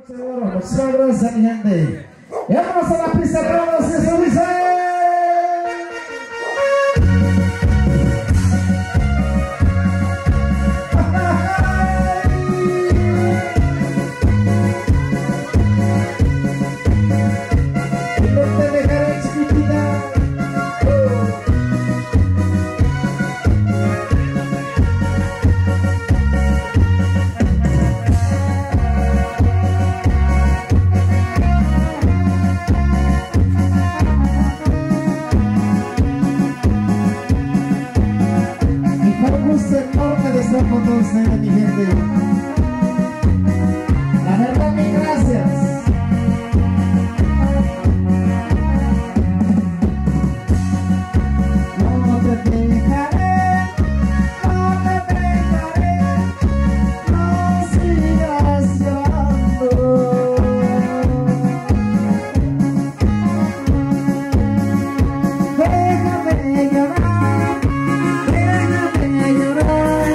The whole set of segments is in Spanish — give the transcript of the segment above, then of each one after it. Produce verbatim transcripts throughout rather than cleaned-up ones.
Seguro, muchísimas gracias, mi gente. Y vamos a la pista todos, y eso dice. Con todos ustedes, mi gente. La verdad, mil gracias. No te dejaré, no te dejaré, no sigas llorando. Déjame llorar, déjame llorar.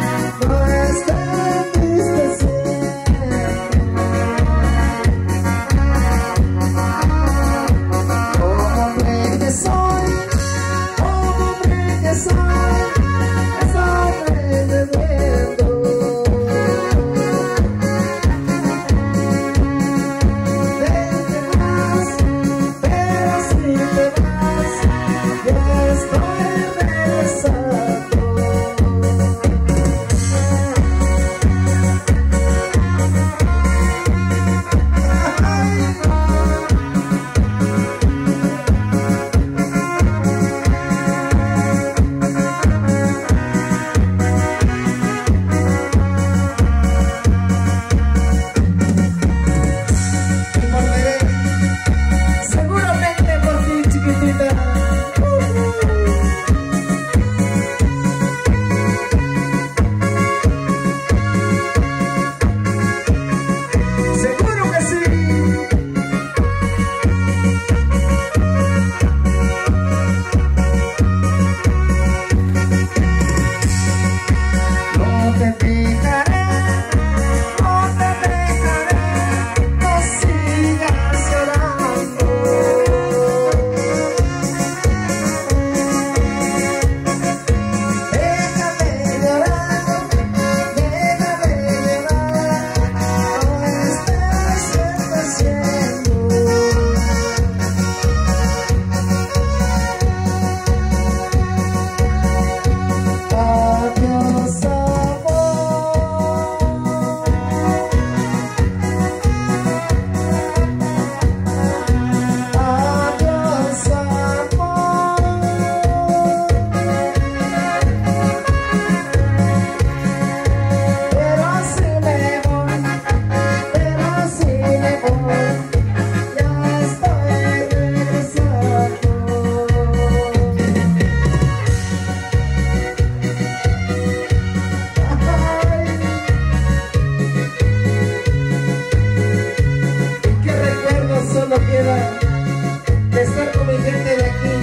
De estar con mi gente de aquí,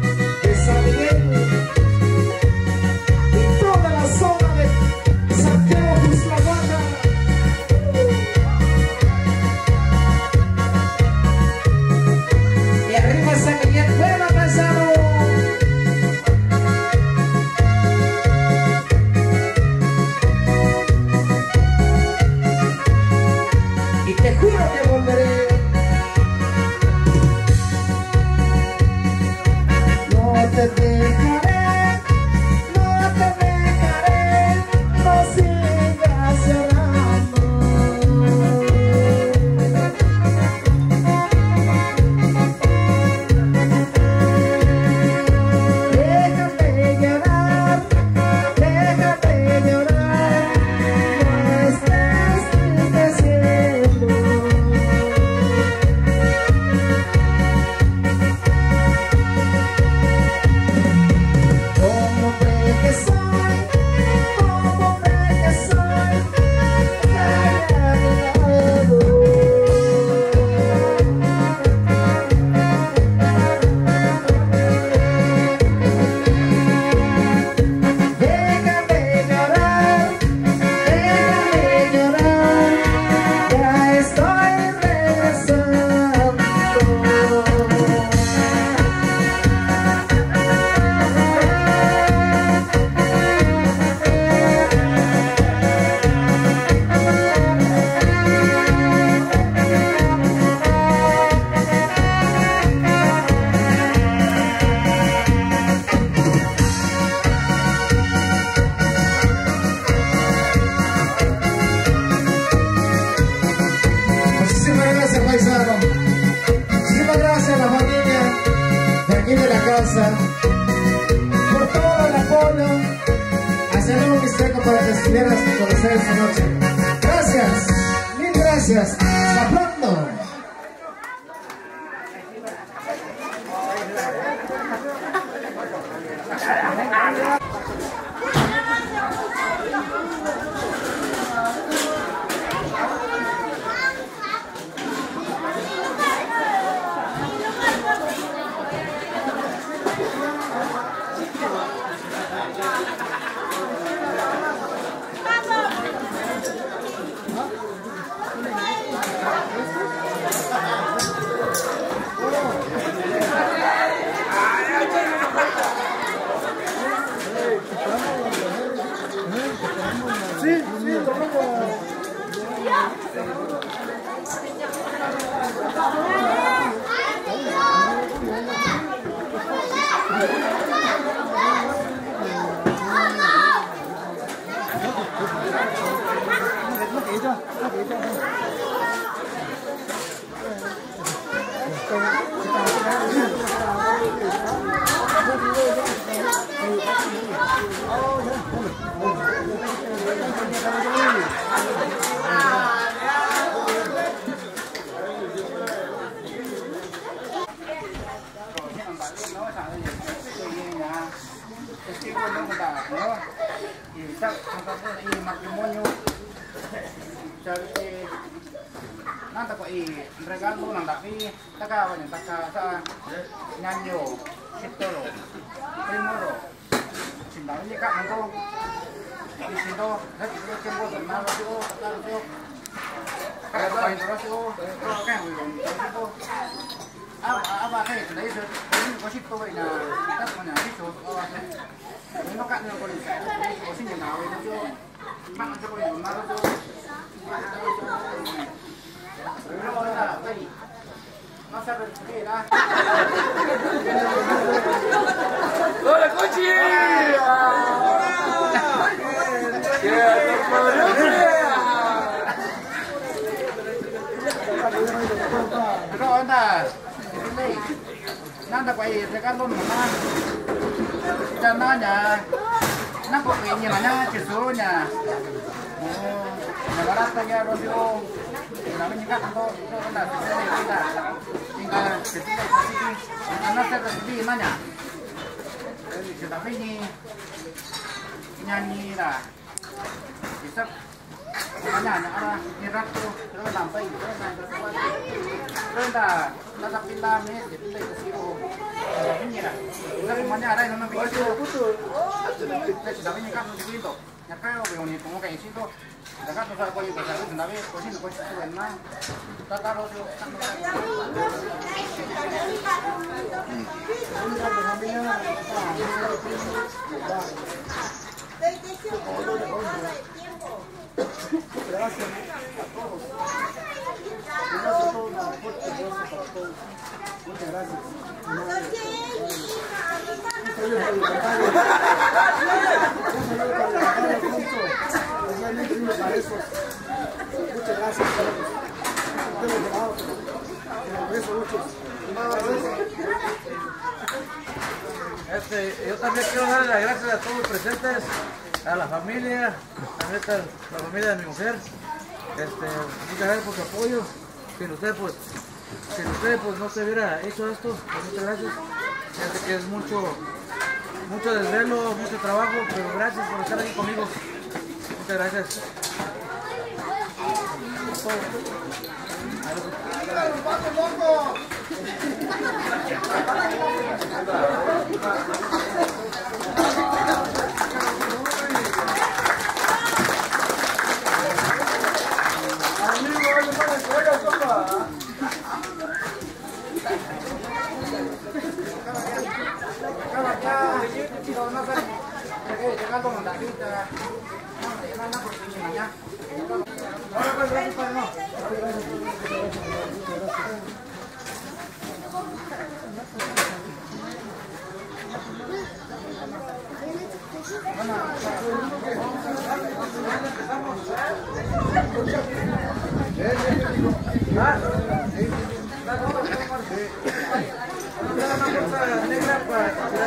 de San Miguel y toda la zona de Santiago Cuslahuaca. Y arriba San Miguel, fuera pasado. Y te juro que volveré. No te dejaré, no te dejaré, no sigas llorando. Déjame llorar, déjame llorar, no estás envejeciendo. hacer esta noche. Gracias, mil gracias. Hasta pronto. Nanta ko i regalo ng daki taka wanya taka sa nyanyo sitoro primoro sindaw ni ka nando disindo hat ko kembo na radio taka radio kada pa intro so kan ko aba aba kai dai so ko sito na tak mana dito no ka no ko ni ko sin na we no mak ko ni na radio ¡Hola, coche! Pero anda, nanda ko ay regalo naman. Dana niya, nako niya na chiso niya. Oh, nabarata niya rodeo. Namin niya kanto, ito na sila kita. Tinggal sila sini. Ana sa di mana. Kita ini nyanyi lah. Isap mana arah nirat tu terus sampai terus sampai terus dah dah pindah ni pindah ke situ. Ini lah. Kita mana arah yang nak pergi tu. Kita ini kan di situ. Nyakau yang ni tunggu kat situ. Dekat tu saya pergi besar tu, tapi posisi tu posisi tu enak. Tak taruh tu. Muchas gracias. Muchas gracias. Este, yo también quiero darle las gracias a todos los presentes, a la familia, a neta, la familia de mi mujer. Este, muchas gracias por su apoyo. Sin usted, pues, sin usted, pues, no se hubiera hecho esto. Pues, muchas gracias. Ya sé que es mucho, mucho desvelo, mucho trabajo, pero gracias por estar aquí conmigo. Muchas gracias.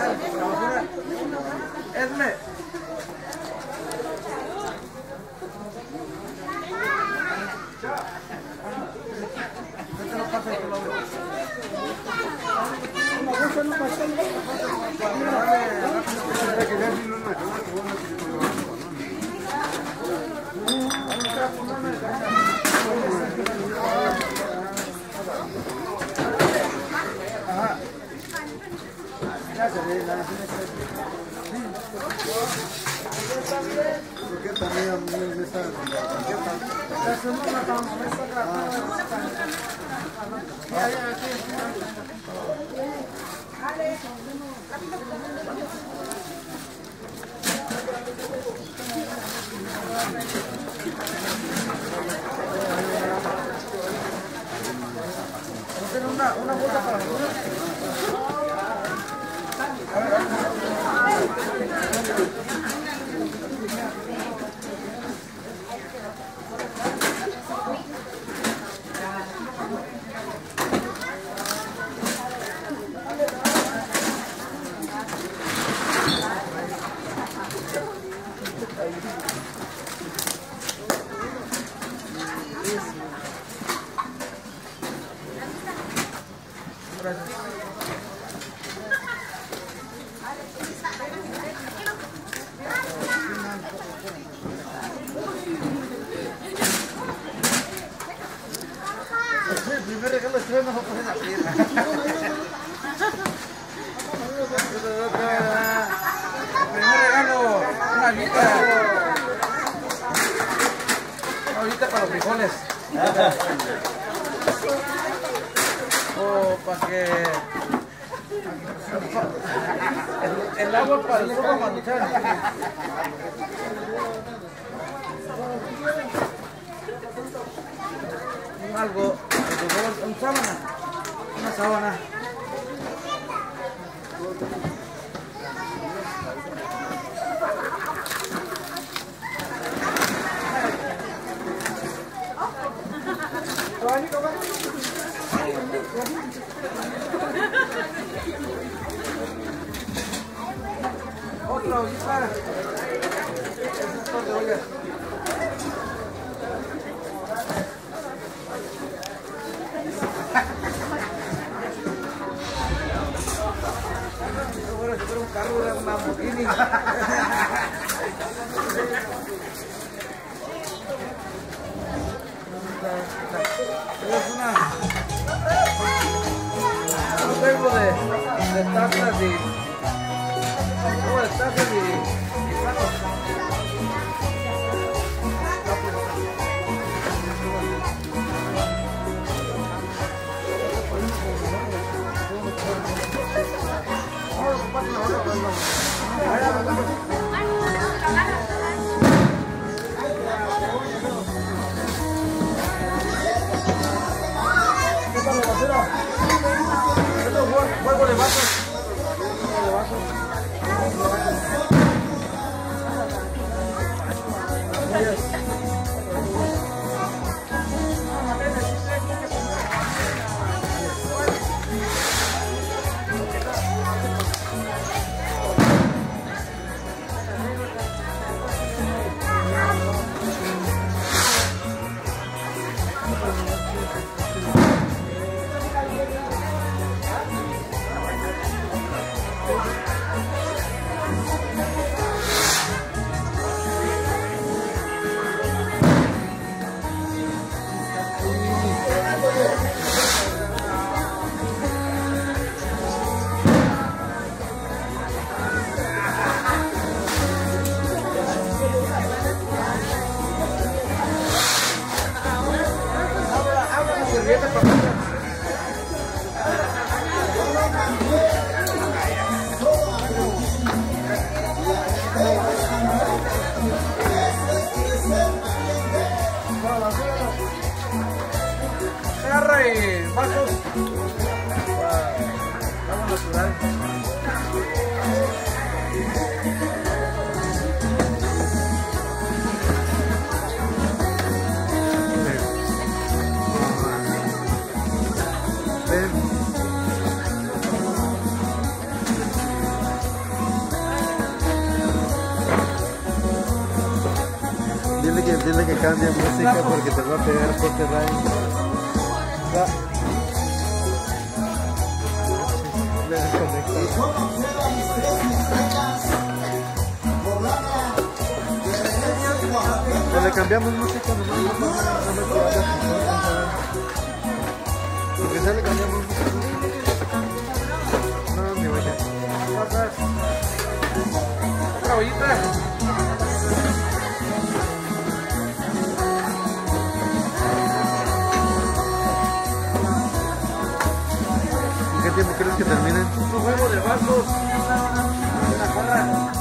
Esme. Este lo pasa y te lo abro. ¿Por qué también a mí me está una, una bolsa para nosotros. El primer regalo de estreno fue poner la pierna. El primer regalo, una olita. Una olita para los frijoles. O para que... El, el agua para el fuego manuchar. Algo, algo, un sábana, una sábana. Otra ollita. Esto de ollas. Bueno, si fuera un carro de una Lamborghini. Es una... Un juego de, de tazas y... Oh, de tazas y... y platos. Juego de vasos. Agarra y vasos para agua natural. Dile que, dile que cambie música porque te va a pegar Copyright. Ya. Le desconecto. Le cambiamos música, no, no, no, no me queda. Porque ya le cambiamos música. No, mi olla. Otra ollita. ¿En qué tiempo crees que terminen? Un juego de vasos. Una jarra.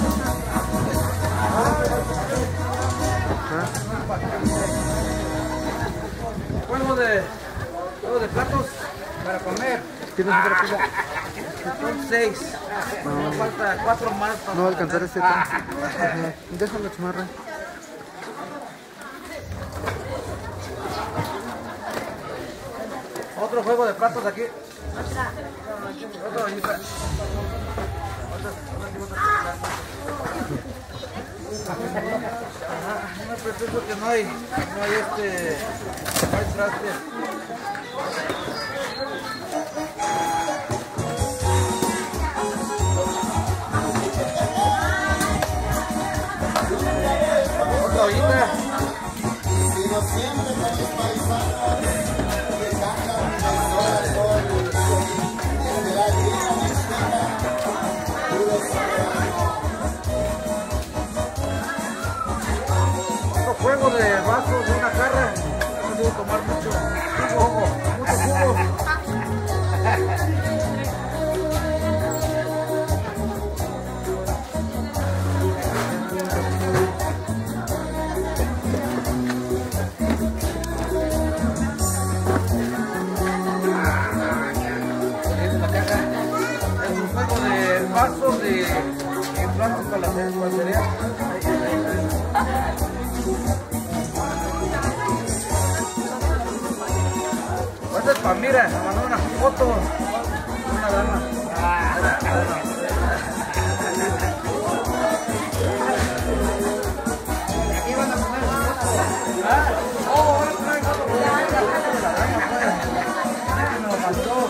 Juego de, juego de platos para comer. ¿Tienes otra cosa? Son seis. No. Me falta cuatro más. Para no va a alcanzar ese ah. Déjalo, chamarra. Otro juego de platos aquí. Otra ollita. No pretendo que no hay, no hay este, no hay traste. Otra ollita. Juego de vasos de una jarra, no debo tomar mucho jugo, mucho jugo. Es la caja, es un juego de vasos de implantes para la cereal. Esta es para, mira, me mandó una foto de una dama. Ah, aquí van a poner ah, oh, ahora traen foto de la dama, pues. Me lo mandó.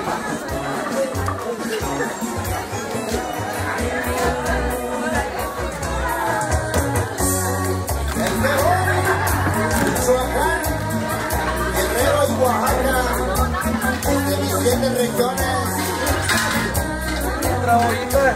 De mis siete regiones. Otra ollita.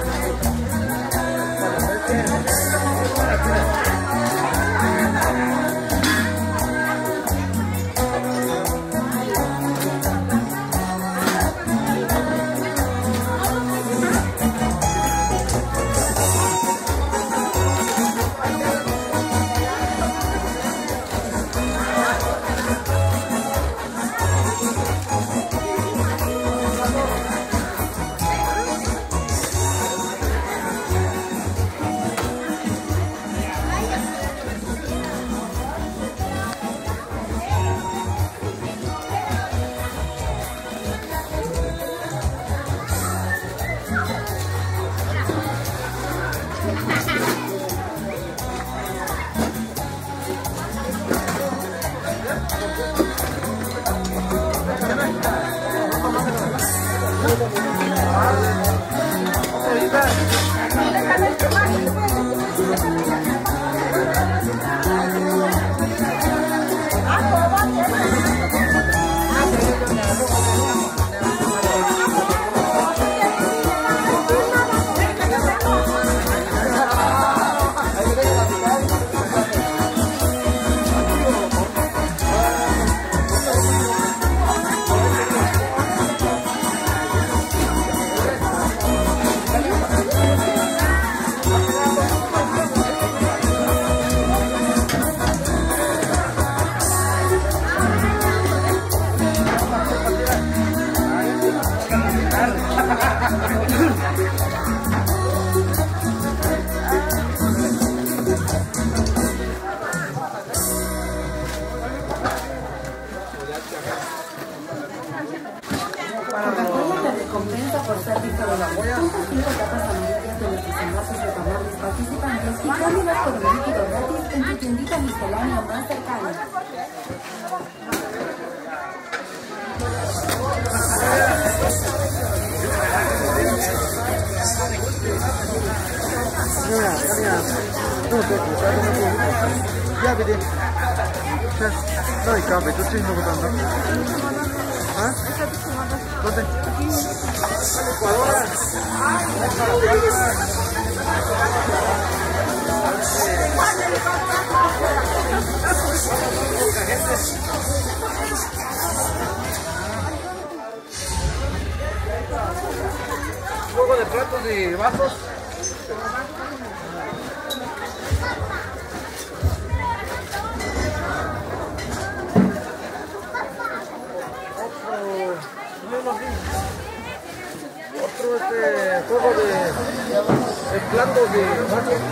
por ser visto de la boya. cinco tapas amarillas de los desenvases de tamales participantes y cálidas por un líquido gratis en tu tiendita miscelánea más cercana. Ya, bitte. No, ich glaube, du ziehst noch was anderes. ¿Ah? ¿Dónde? Un poco de platos y vasos. Otro este juego de, de platos y vasos.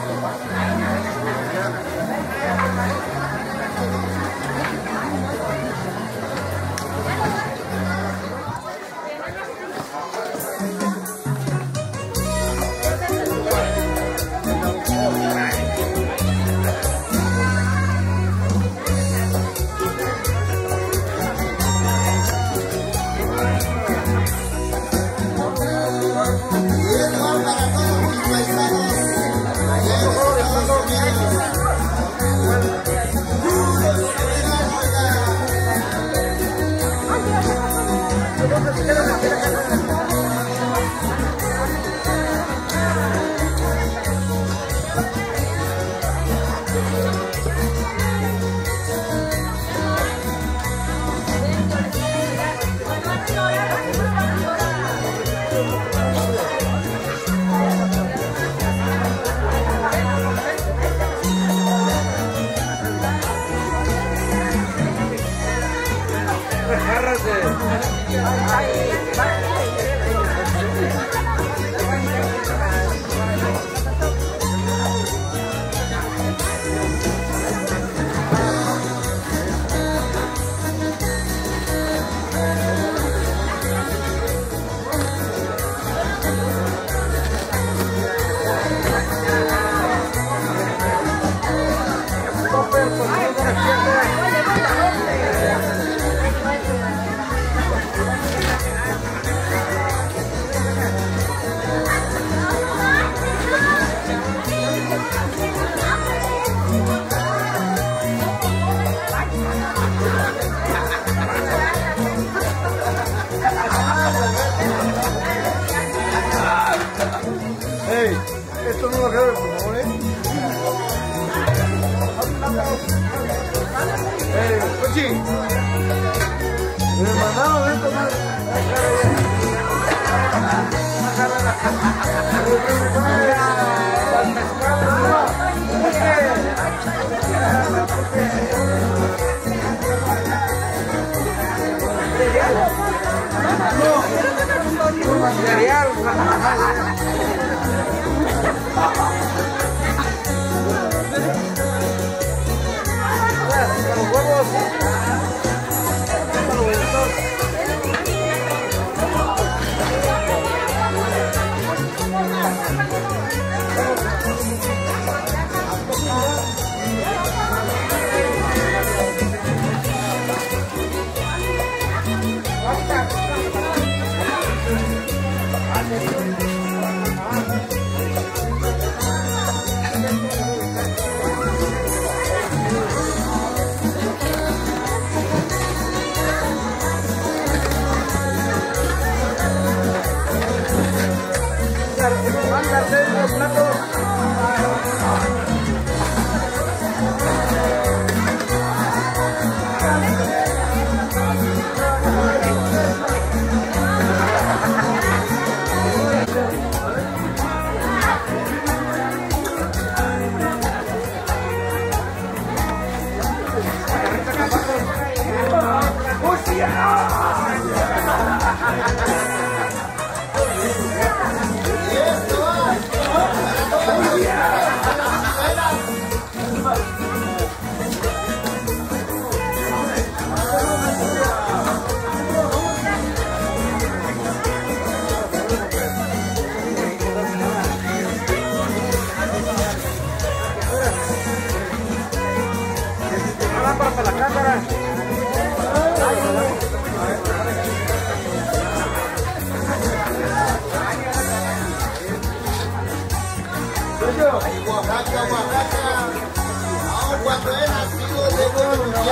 Hey, esto no lo grabes, por favor, ¿eh? Hey, Cochi. Me mandaron esto, más. Para la cámara.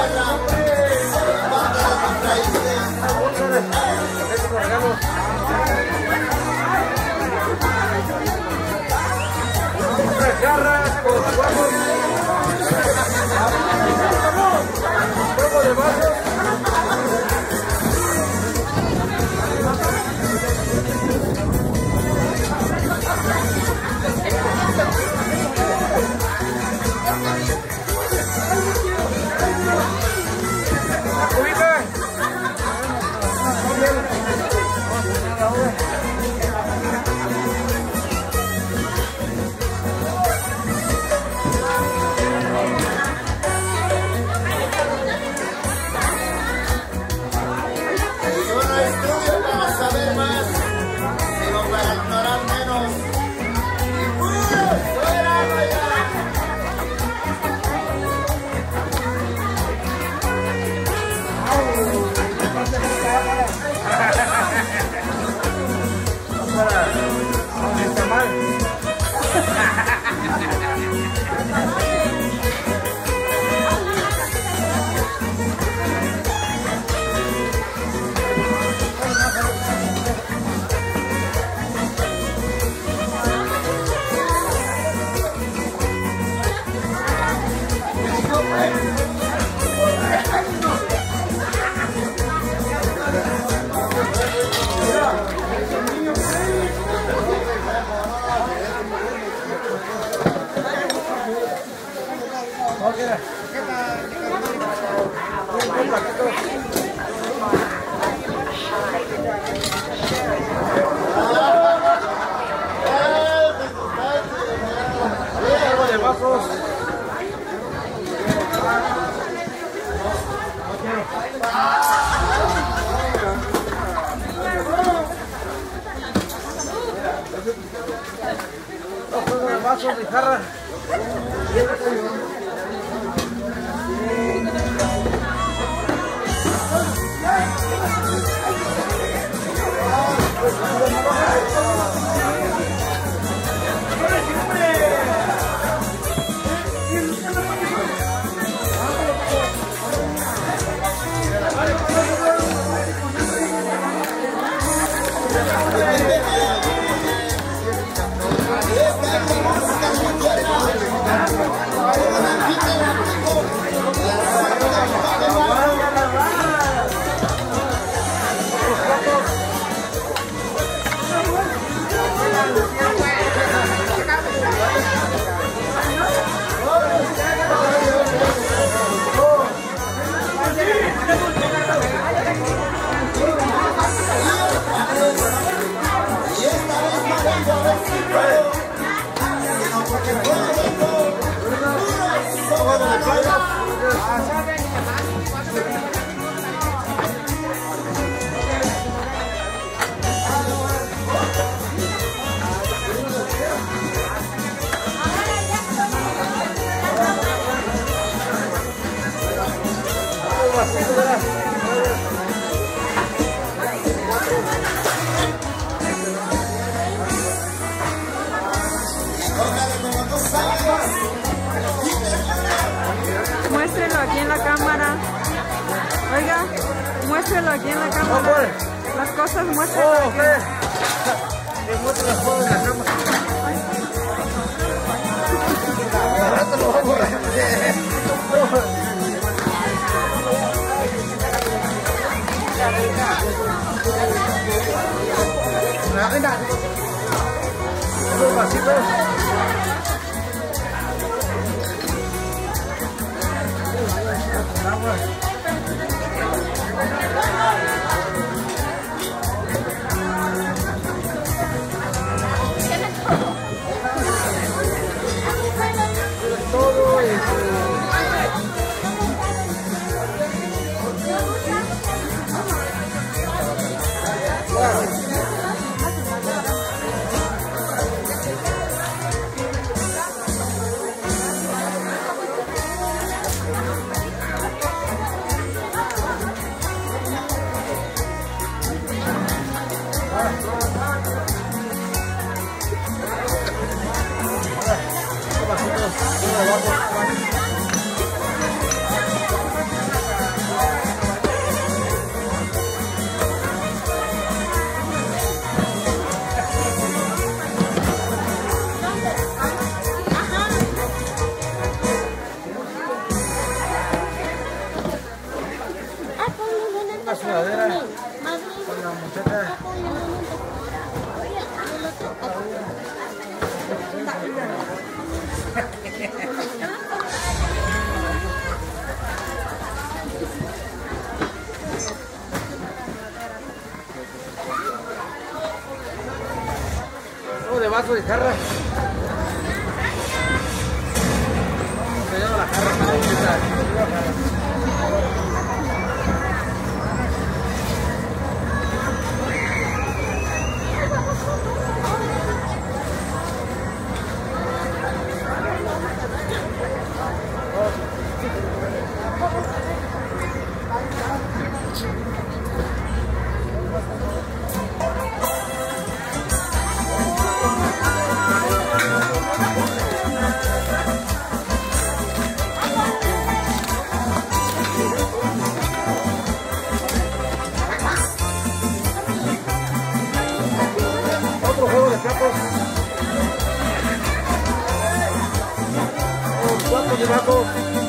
Vasos de jarra. Muéstrelo aquí en la cámara. Oiga, muéstrelo aquí en la cámara. Las cosas, muéstrelo aquí. Muestra las cosas en la cámara. Los vasitos. Agua. Todo eso. una sudadera con la muchacha. De vaso de jarra. Se llama la jarra para empezar. Otro juego de platos. Oh, cuatro de vasos.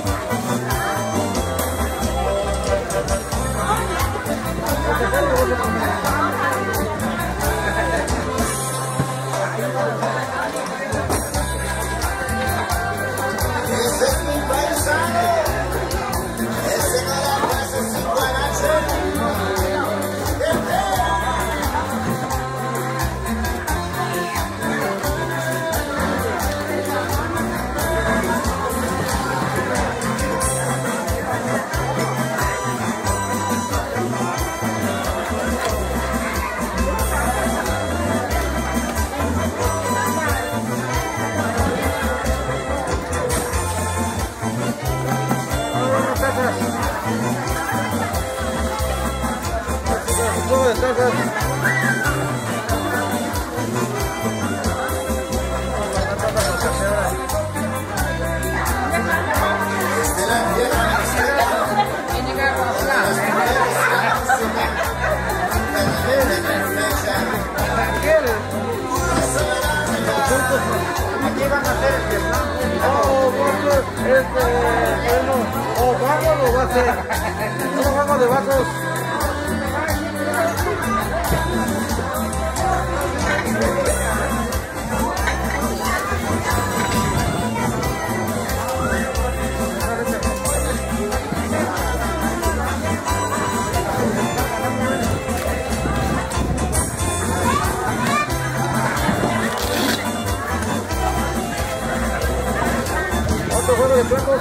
Ese es mi paisano, ese no la pasa sin guarache. Juego de tazas. Aquí van a hacer el Vietnam. Oh, vasos, este, bueno, o vamos o va a ser. No vamos de vasos. Otro juego de platos.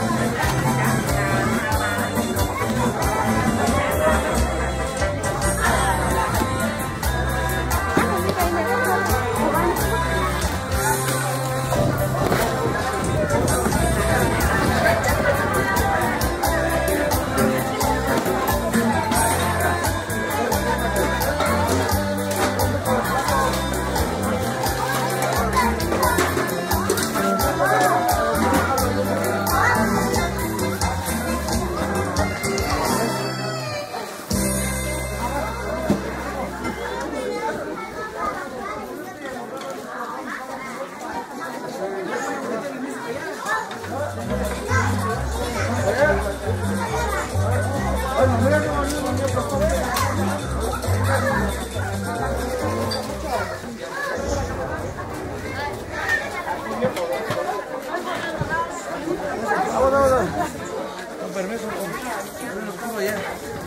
Vamos, vamos, vamos. Con permiso, con lo pongo ya.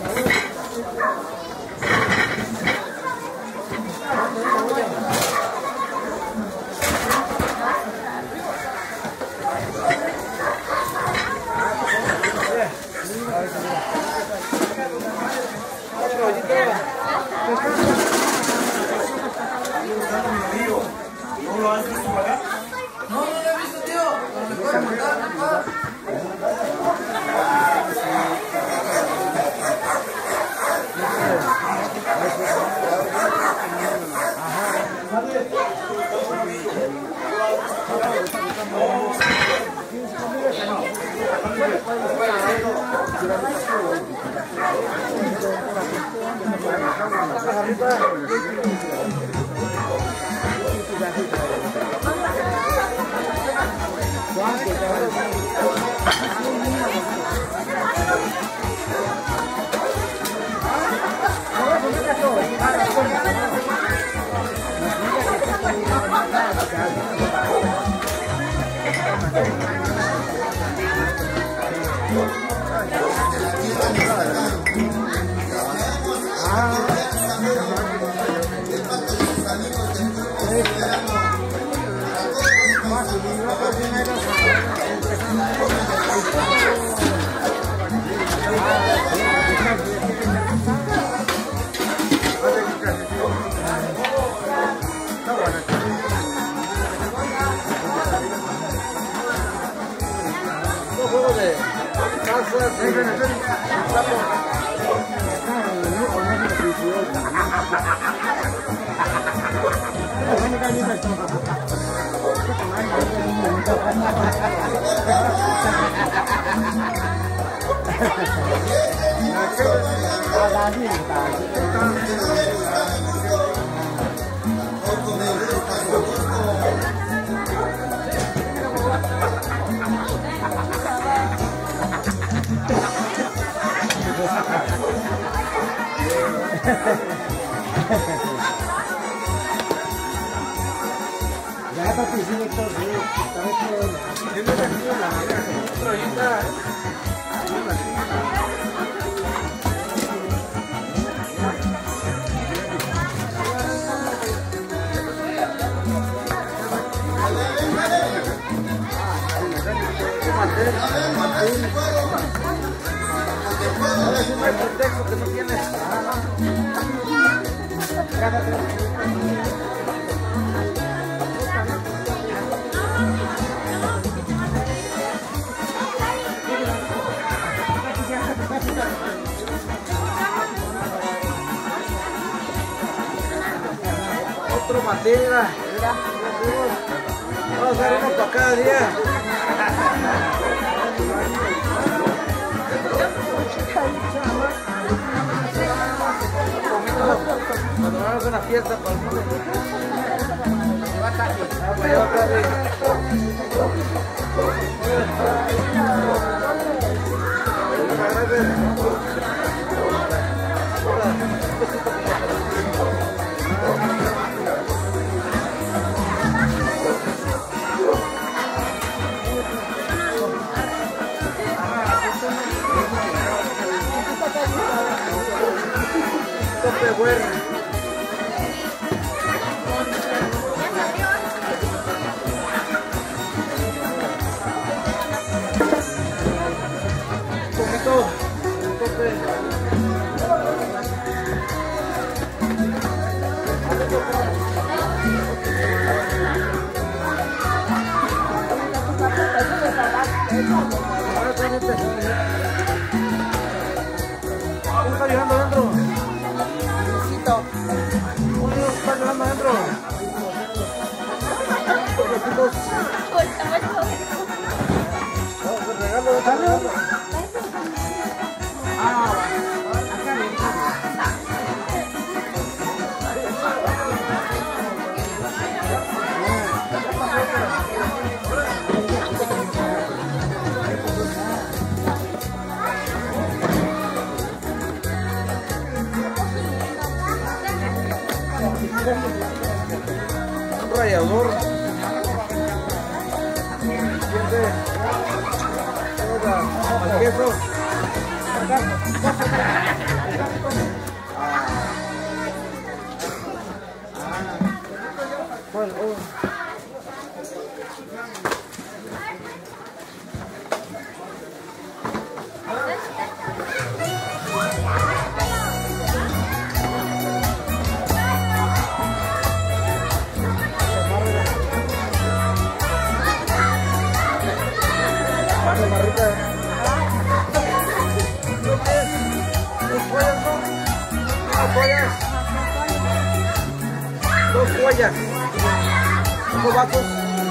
¿No lo has visto acá? No, no lo he visto, tío. ¿No le puedes mandar? ¿Cuánto? Ya para que sigue todo, No hay pretexto que no tienes. Otro matera. Vamos a dar uno para cada día. Cuando vamos a una fiesta para el mundo. Lleva tarde. Ah, pues lleva tarde. Tope bueno. Un poquito, un tope. Ahora está gente. ¿Quién está llegando adentro? Uno está llegando adentro. Vamos, el regalo, el regalo. Un rallador. Siente. Al queso. ¿Cuál? Oh. Marrita. Dos pollas, ¿no? Dos pollas. Dos pollas. Dos vatos.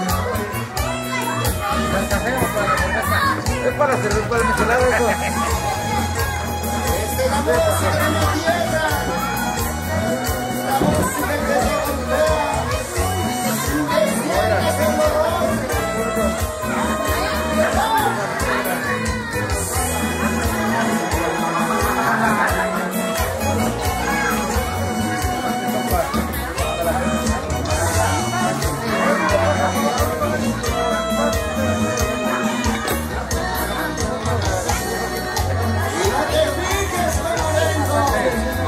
Es para servir para el michelado eso. Esta es la música de mi tierra. La música que se cultiva. Es tierra sin dolor. No te fijes como vengo.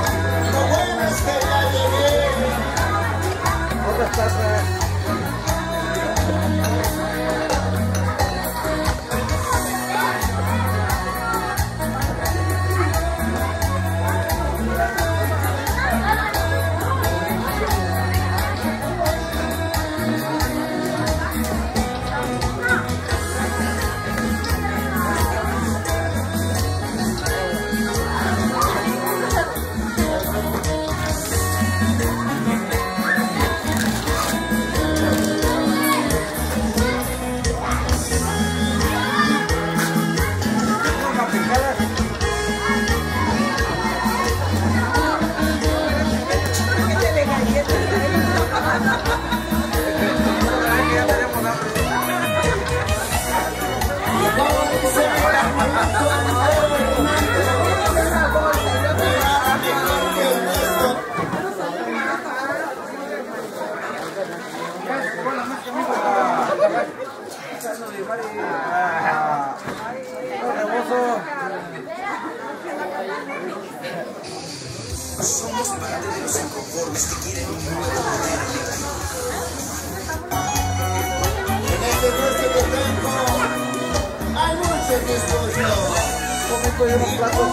En este nuestro tiempo hay muchos discursos. Comento yo unos platos.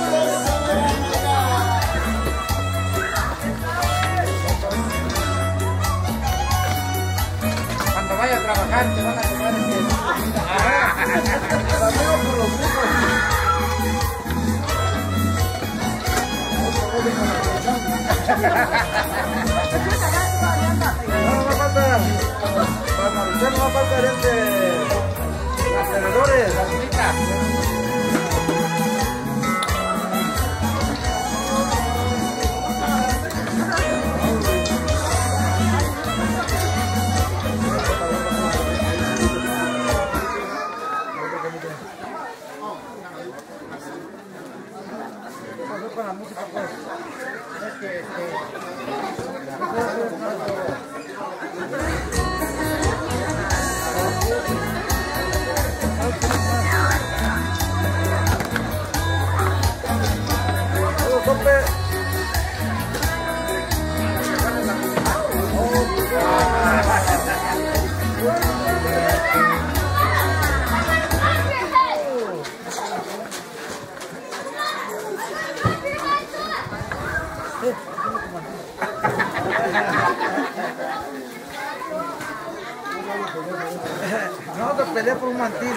Cuando vaya a trabajar te van a llevar este. Los amigos por los hijos. No, no me falta. Para Maruchan no me falta este. Los tenedores, las fritas. Con la música, pues. Es que, este... ¡Hola, compe! No te peleé por un mantil.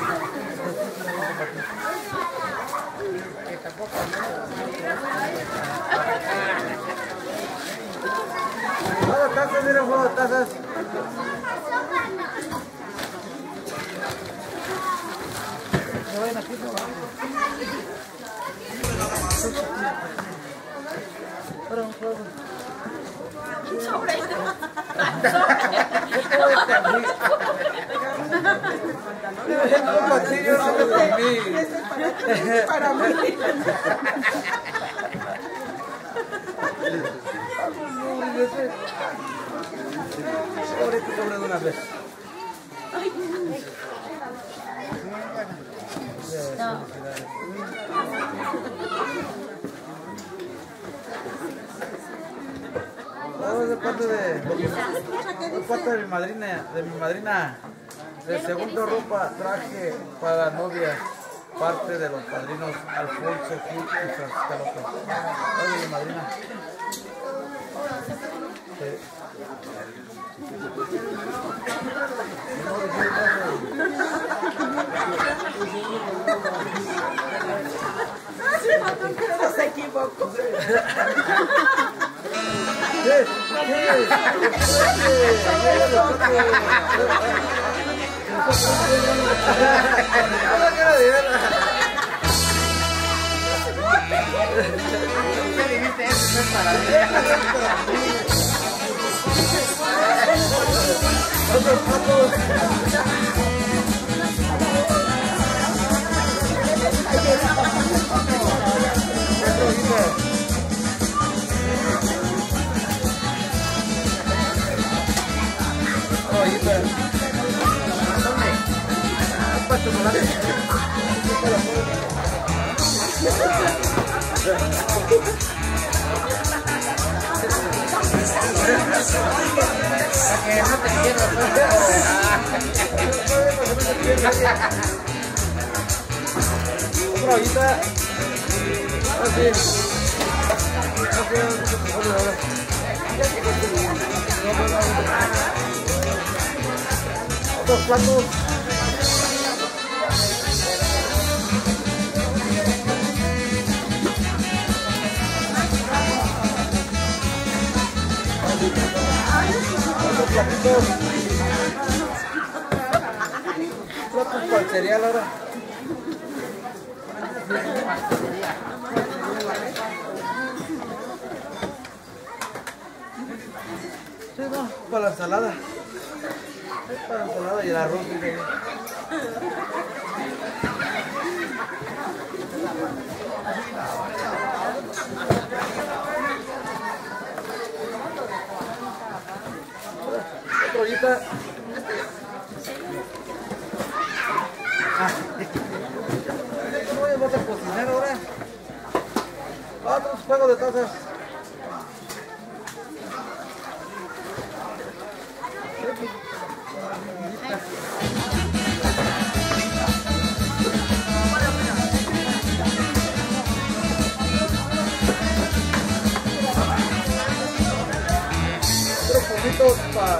Juego de tazas, miren, juego de tazas. No vayan aquí, no vayan. Para un juego. Sobre. Para mí. Ahorita sobre de una vez. No, de parte de, de parte de mi madrina, de mi madrina, de segundo ropa traje para la novia, parte de los padrinos Alfonso Gil y Francisca López. No, de mi madrina. Sí. No se equivocó. ¿Qué? ¿Qué? ¿Qué dijiste? Eso es para mí. Otros patos. Para que no te pierdas. Otra ollita. Así. Otros platos. Otros platitos. Platos para el cereal ahora. Sí, no, para la ensalada. Para la ensalada y el arroz. Otra ollita. Ah. ¿Cómo voy a cocinar ahora? Otros juegos de tazas. Otros poquitos para...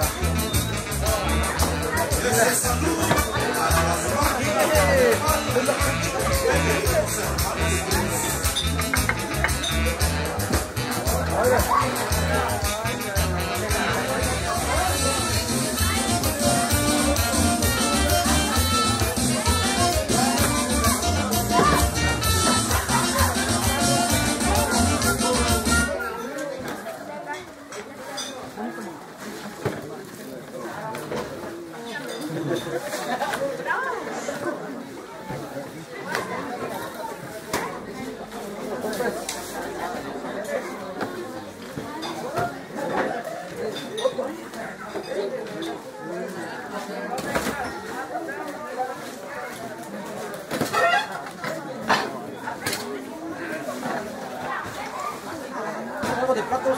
Algo de platos.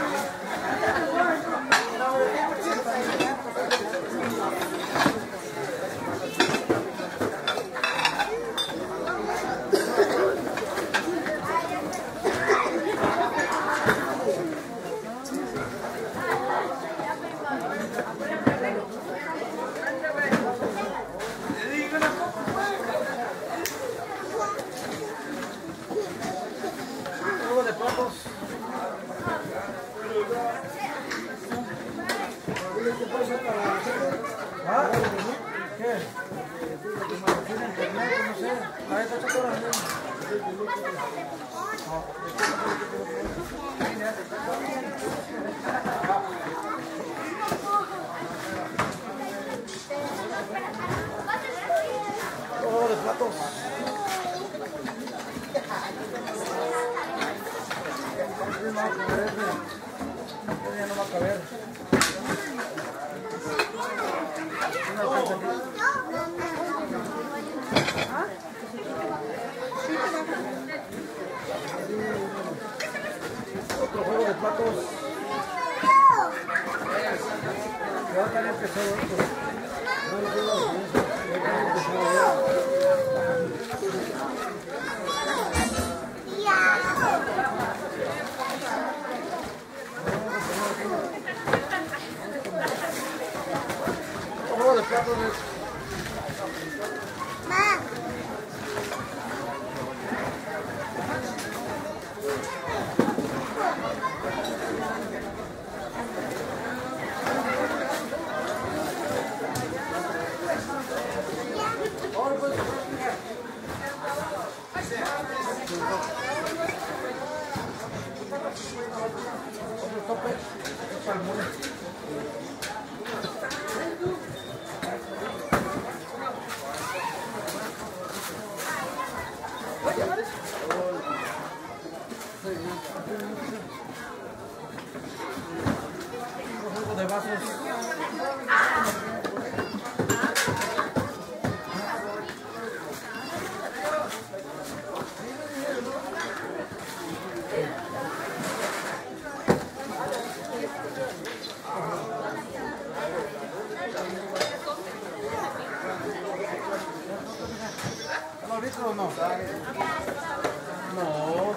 Algo de platos. ¿Ah? ¿Qué? ¿Tiene internet? No sé. Ahí está todo lo Todo de platos. Ya no va a caber. Otro juego de platos. Ya está bien pesado esto. Otro juego de platos es... Otro tope es para el mole. Un juego de vasos. ¿Lo viste o no? No.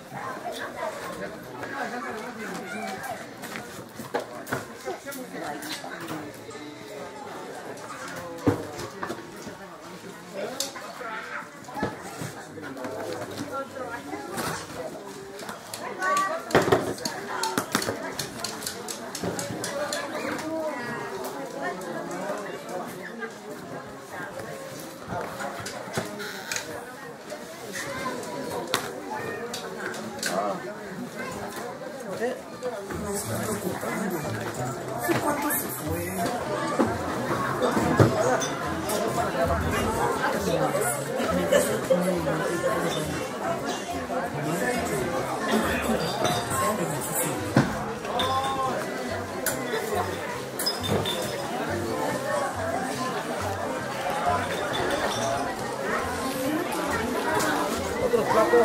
Otros platos.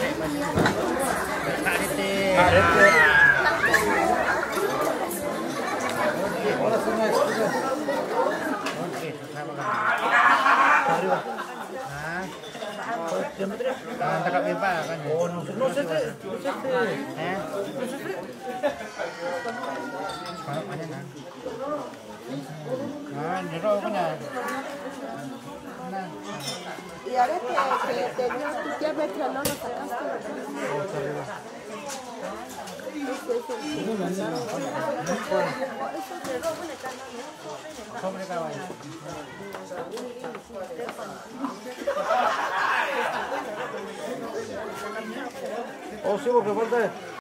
Arete. Arete. Ah, taka pipa kan. Oh, no sé, no sé, no sé, Eh? no sé. Kalau ada kan. Ah, jero punya. Nah, Y ahora que, que tenías tu diabetes, no lo sacaste, ¿verdad? Este es el... sobre caballo. Oh, sí, porque falta